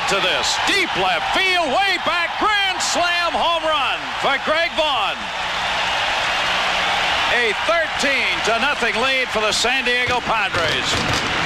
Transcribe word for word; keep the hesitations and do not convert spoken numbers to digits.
to this. Deep left field, way back, grand slam home run for Greg Vaughn. A thirteen to nothing lead for the San Diego Padres.